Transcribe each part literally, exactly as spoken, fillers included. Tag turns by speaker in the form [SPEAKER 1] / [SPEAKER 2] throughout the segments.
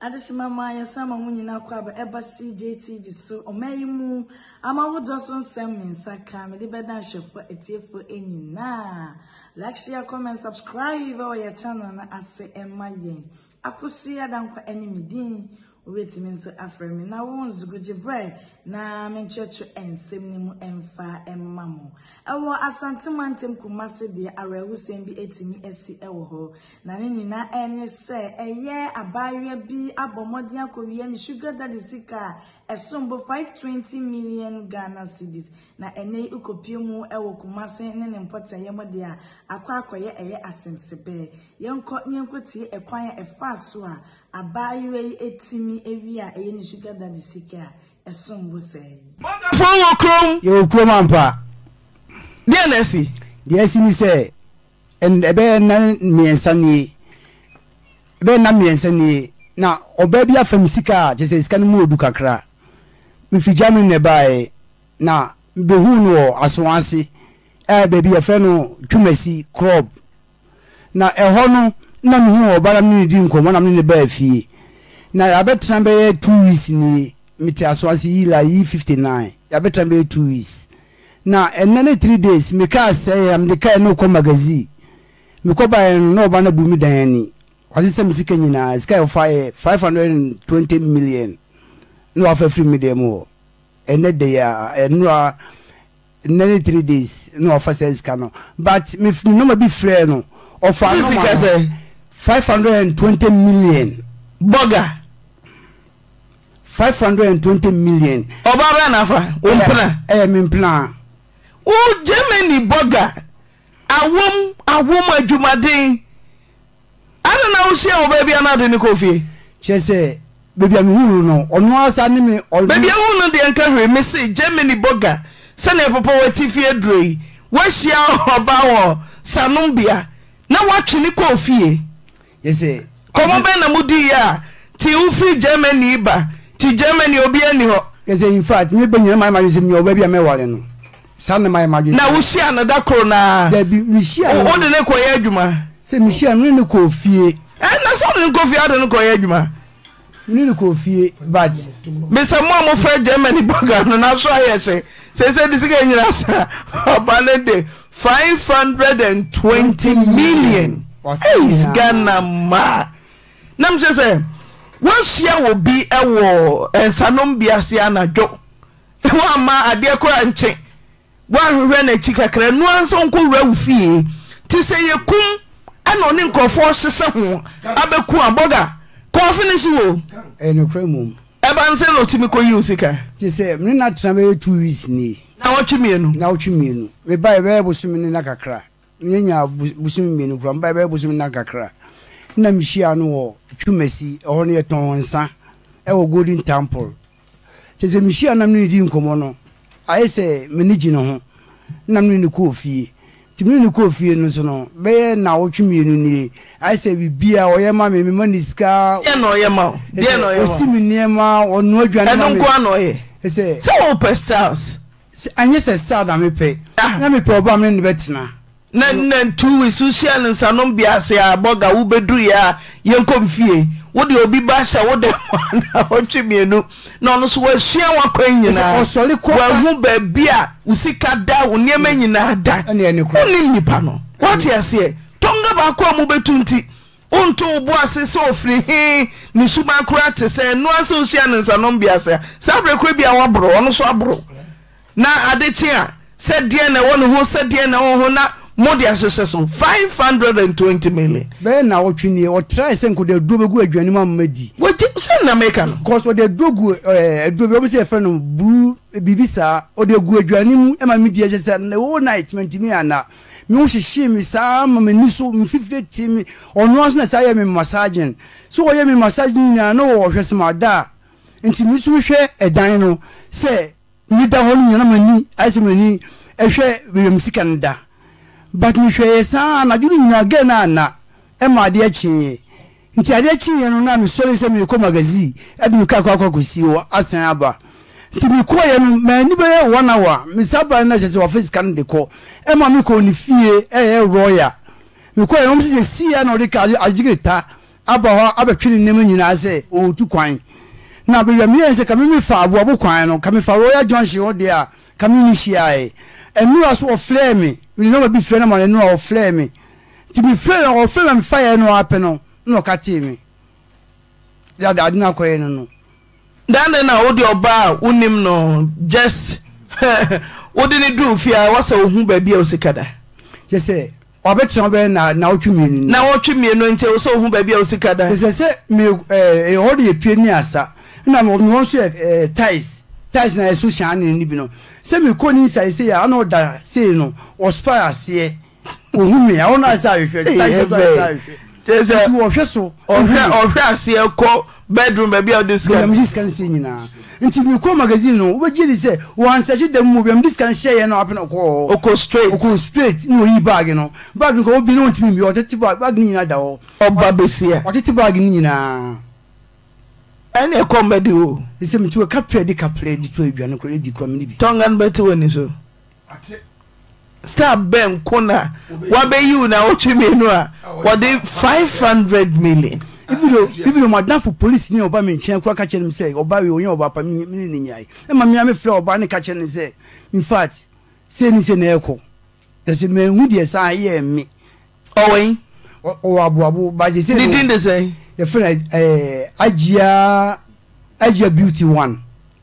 [SPEAKER 1] Adishima Maya Sama Munina Kwaba Eba C J T V so Omayimu Ama Woodson Semin Saka me the bedan for a tea for any na. Like, share, comment, subscribe or your channel na ase Emma Yen. Akusi Adam enemy din. Wait me so afremi na won's good bread na menchechu ensem ni mu emfa emmamo ewo asante mantem kumase de arewu sembi etimi esi ewo ho na ne nyina ene se eye abaye bi abomodi akowie ni sugar daddy sika esombo five hundred twenty million Ghana cedis na ene ukopie mu ewo kumase ne ne mpota ye mode a akwa akoye eye asemsebe yenko yenkotie ekwan efa so a abaye etimi Evia e ni sugar daddy sika esombo say
[SPEAKER 2] fo krom
[SPEAKER 3] yo krom ampa
[SPEAKER 2] dia nesi
[SPEAKER 3] dia si ni say en ebe na miensa ni ebe na miensa ni na oba bia fam sika je say sika no mu odu kakra mi fi jamin ne bae na be hu no asonase e be bia fe no twumasi crop na eho no na mi hu obara mi di nkomo na mi ne ba fie na abetra be two weeks ni miti aswasi yi la yi fifty-nine abetra be two weeks na enene three days me ka say am de kai no ko magazine me ko ba no ba na bu mi dan ni kwasi se misika nyina sky of five hundred twenty million no afa free me dem o ene de ya eno enene three days no afa say sky no but me no ma bi free no of five hundred twenty million
[SPEAKER 2] boga
[SPEAKER 3] five hundred twenty million
[SPEAKER 2] obaba nafa ompna
[SPEAKER 3] eh me plan
[SPEAKER 2] o Germany boga awom awom adwumaden ana na wo hia obabi anado ni kofie
[SPEAKER 3] chese baby am huru no ono asa ni me
[SPEAKER 2] baby hu no de enka hwe me say Germany boga se na popo wati fie droi wo hia oba wo sanumbia na watwe ni kofie
[SPEAKER 3] yese
[SPEAKER 2] komo be na mudi ya ti ufri Germany ba ti Germany obi ani ho
[SPEAKER 3] yese in fact me benyina my marriage me obabi am wale no san my marriage
[SPEAKER 2] na wo hia na da kro na
[SPEAKER 3] da bi mi hia
[SPEAKER 2] o de ne koye adwuma
[SPEAKER 3] se mi hia no ne kofie
[SPEAKER 2] eh na so de kofie ade ne koye adwuma
[SPEAKER 3] ni ne kofie but
[SPEAKER 2] me se mo mo fra Germany boga no na so ayese se se disiga nyina sa obale de five hundred twenty million is Ghana ma nam se se won hia wo bi ewo ensanom biase anadwo wa ma ade kora nche wa hwehwe na chikakra no anso nko wura ufie ti se yekum ana oni nkofo hyehyɛ ho abeku aboga ko finish wo
[SPEAKER 3] eno kremum
[SPEAKER 2] eba nse no timi ko yi usika
[SPEAKER 3] ti se me na tra be two weeks ni
[SPEAKER 2] na wotwe mienu
[SPEAKER 3] na wotwe mienu me bai be bosumi ni na kakra nyanya bosumi mienu kura bai be bosumi na kakra na mihia no wo twumasi ho ne yeton nsa e wo Golden Temple ti se mihia na me di nkomo no ayese me ni gino ho na me ni ko fie ti me ni ko fie no so no be na wotwe mienu ni ayese bibia oyema me me maniska
[SPEAKER 2] ye no oyema ye no oyema
[SPEAKER 3] osimi niema onu adwane
[SPEAKER 2] ma me enko anoye
[SPEAKER 3] ese
[SPEAKER 2] se wo pestals
[SPEAKER 3] anye se sada me pe na me pe oba me ni betena
[SPEAKER 2] na na two weeks social nsanom biase aboga wo beduru ya yenkom fie wo de obi ba sha wo de na otwe mienu na ono so wa hia wakwan nyina
[SPEAKER 3] osole ko
[SPEAKER 2] wa hu ba bia usika da wo niema nyina da oni nipa no what you say tonga ba ko mu betunti onto obo ase so ofri he ni suma kura te se no ase social nsanom biase sabre ko bia wo bro ono so abro na adechi a se de na wo no ho se de na wo ho na modi asese so five hundred twenty million
[SPEAKER 3] be na wotwini o try se nko de dobegu adwani ma madi
[SPEAKER 2] woti se na make no
[SPEAKER 3] cause o de dogu eh dobe obi se friend no bru bibisa o de gu adwani mu e ma medi asese na wo night mentimi ana mi wo hihie mi sa ma me niso mi fifty mi ono aso na sa ye mi massaging so o ye mi massaging na no wo hwese ma da nti mi so hwe edan no se mi da ho ni na mani ase mani e hwe bi musika nda but mi hwe sa na juru nyina ge na na e ma de achi nti ade achi no na mi sori se mi ko magazine e de mi ka kwa kwa kosi wo asan aba nti mi ko ye no ma ni be one hour mi saba na je wa face kan de ko e ma mi ko ni fie e e roya mi ko ye no mi se si ya no de ka ajigita aba ho abetwini nem nyina se o tu kwan na be yamie se kame me fa abo abo kwan no kame fa Royal Junction ho de a kame ni shiae enura so ofle me we no be fre na ma enura ofle me ti me fre na ofle me fire no ape no no ka ti me ya da adina koye no no
[SPEAKER 2] dan na wo de oba unim no just wo de ne du fia wasa ohun ba bia osikada
[SPEAKER 3] je se obetra be na na otwemienu
[SPEAKER 2] na otwemienu nte wo so ohun ba bia osikada
[SPEAKER 3] je se me eh ho de pie ni asa na mo no so eh ties ties na eso shan ni bi no se me ko ni sai se ya no da se no ospire ase ohun me ya wona asa hwe ties asa hwe je se wo hwe so
[SPEAKER 2] ohwe ohwe ase ko bedroom ba bia odiscan
[SPEAKER 3] na discan se nyina nti mi ko magazine no wo gili se wan search dem mu bi discan share no apena ko
[SPEAKER 2] oko straight
[SPEAKER 3] oko straight no yi bag no bag ko obi no ntimi mi oteti bag bag ni nyina da ho
[SPEAKER 2] oba besia
[SPEAKER 3] oteti bag ni nyina
[SPEAKER 2] ene e comedy o
[SPEAKER 3] ise mi tuwe kapre di kapre di to edwane ko edi ko mi bi
[SPEAKER 2] tongan beti woni so ate star ben kona wa be you na otwemienu a what the five hundred million
[SPEAKER 3] even though even though madam for police ni oba me nchen kura ka kire me say oba we onye oba pa mi ni nyai e ma mi ame fle oba ne ka kire ne say in fact say ni say na eko there say me hu de say ye me
[SPEAKER 2] owen
[SPEAKER 3] o abu abu ba je say
[SPEAKER 2] ni din de say
[SPEAKER 3] your friend eh Ajia Ajia Beauty One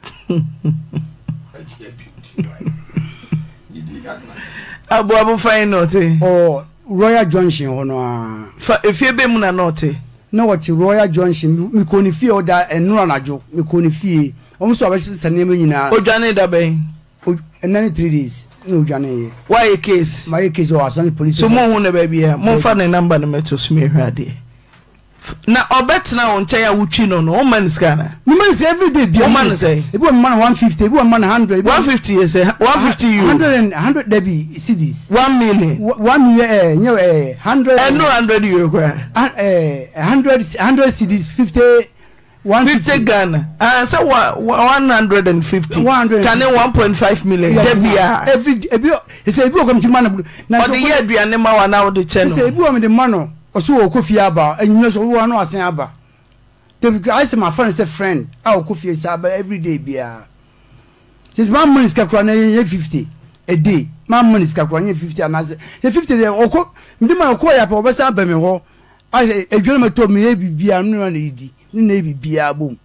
[SPEAKER 4] Ajia Beauty One ni di ga na
[SPEAKER 2] abu abu fine note
[SPEAKER 3] oh Royal Junction hono a
[SPEAKER 2] fa efie be mu na note
[SPEAKER 3] na what Royal Junction mi ko ni fie oda enura najo mi ko ni fie o so abe sane me nyina
[SPEAKER 2] odwane da ben
[SPEAKER 3] enani three days no odwane
[SPEAKER 2] why a case
[SPEAKER 3] my case o asan police
[SPEAKER 2] so mo hu na ba bia mo fa na number na meto so me hwade na obetna won che ya wutwi no no man scanner
[SPEAKER 3] no man say every day bia
[SPEAKER 2] man say
[SPEAKER 3] e bi man one fifty e bi man one hundred
[SPEAKER 2] one fifty is one fifty euro
[SPEAKER 3] one hundred and one hundred debi cedis
[SPEAKER 2] one million
[SPEAKER 3] one year eh you eh one hundred
[SPEAKER 2] and no one hundred euro kwa
[SPEAKER 3] eh one hundred one hundred cedis fifty one
[SPEAKER 2] fifty Ghana ah so one hundred fifty can one point five million debia
[SPEAKER 3] every e bi e say e bi come to man
[SPEAKER 2] na so the year aduane ma wa na wo de che no
[SPEAKER 3] say e bi o me de man oso okofie aba enyime so wo no asen aba to I say my friend say friend a okofie say aba every day bia just man money ska kwa na fifty a day man money ska kwa na fifty and as fifty dey oko ndi man oko ya pa obesa aba me ho I say edwele me to me e bibia no na idi ni na e bibia bom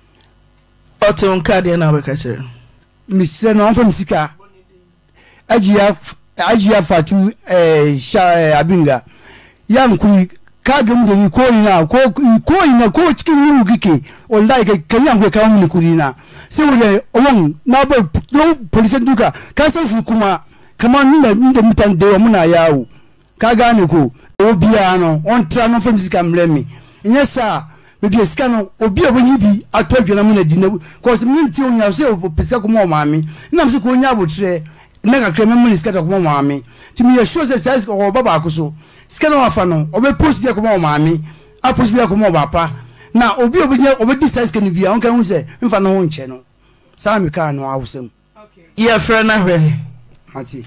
[SPEAKER 2] oton card na be ka chere
[SPEAKER 3] mi se no afam sika ajia ajia fatu eh sha abinga yan kuri kaga mu da ko ina ko ko ina ko cikin yuru gike wallahi kai kan yan ko kawo mu kuri na sai wala on na ba no police duka ka san su kuma kamar ni da inda mutan da muna yawo ka gane ko obiya no on tra no from sika mremi nya sa me bi sika no obiya bo yibi atodwana mu na di na cause me ti onya se opesika ko mo maami na mse ko nya abotire na ka krema mu sika ko mo maami ti me sure se sai ko baba akoso sika no afa no obe post bia ko mo maami a post bia ko mo baba na obi obi nya obe distance kan bia on kan hu se mfa no ho nche no sa me ka no awusem
[SPEAKER 2] okay ye fra na hwe
[SPEAKER 3] ati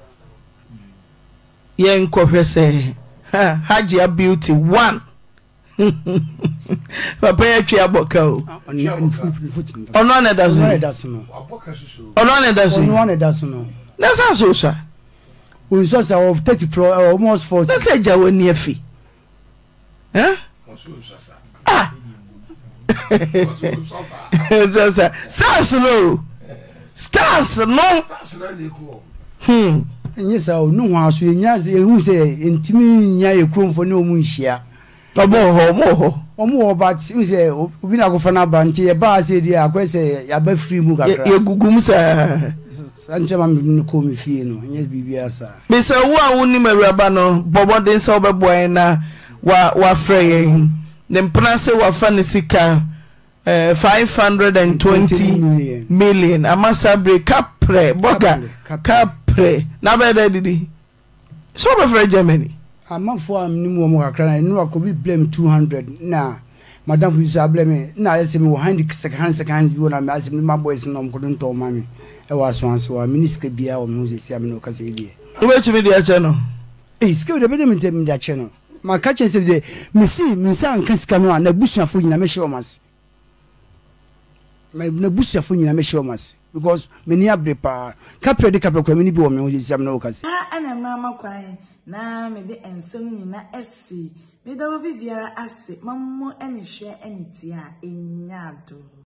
[SPEAKER 2] ye nkofwe se Hajia Beauty One papa ya twa aboka o ono na dazo
[SPEAKER 3] ono dazo no
[SPEAKER 4] aboka susu
[SPEAKER 2] ono na dazo
[SPEAKER 3] ono dazo no
[SPEAKER 2] na sa so sa
[SPEAKER 3] we so sa of thirty pro almost forty
[SPEAKER 2] na sa jawo ni afi eh ah just stars no stars no hmm
[SPEAKER 3] nyesa o nu hwa so nya ehu se entimi nya ekromfo ne omu nhia
[SPEAKER 2] obo ho omo ho
[SPEAKER 3] omo ho but se obi na gofa na ba nche ye ba se dia akwese ya ba free mu kakra
[SPEAKER 2] ye gugum sa
[SPEAKER 3] sanche ma me ko mi fie no nya bibia sa
[SPEAKER 2] me se wo a woni mawraba no bobo den se obeboy na wa wa frey dem pranse wa fa ne sika uh, five hundred twenty million, million. Amasa break capre boga capre na be didi so be for Germany
[SPEAKER 3] amafo am ni mo mo kakra na no akobi blame two hundred na madam fu sa blame na yesi me hand second second bi na me asem ma boys no mo kodon to mami e wa so anso wa minister bia o mo se sia me no ka se die
[SPEAKER 2] we chi me dia che no
[SPEAKER 3] eh ske de be de me de dia che no ma ka che se de me si me sa anka sika no na busuafo nyina me hye omas me na busuafo nyina me hye omas because me ni abre pa ka pre de ka pre kwa me ni bi wo me ho yesiam na wo ka se
[SPEAKER 1] ah ana mama kwan na me de ensem nyina esi me da wo bibiara ase mammo ene hwe ene ti a enyado